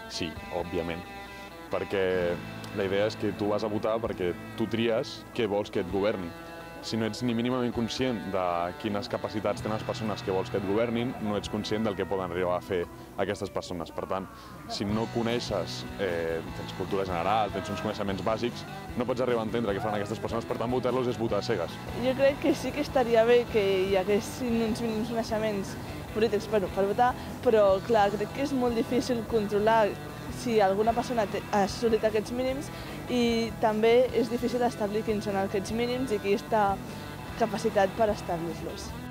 Sí, òbviament, perquè la idea és que tu vas a votar perquè tu tries què vols que et governi. Si no ets ni mínimament conscient de quines capacitats tenen les persones que vols que et governin, no ets conscient del que poden arribar a fer aquestes persones. Per tant, si no coneixes, tens cultura general, tens uns coneixements bàsics, no pots arribar a entendre què fan aquestes persones, per tant, votar-los és votar a cegues. Jo crec que sí que estaria bé que hi haguessin uns mínims coneixements polítics per votar, però clar, crec que és molt difícil controlar si alguna persona ha assolit aquests mínims i també és difícil establir quins són aquests mínims i qui està capacitat per establir-los.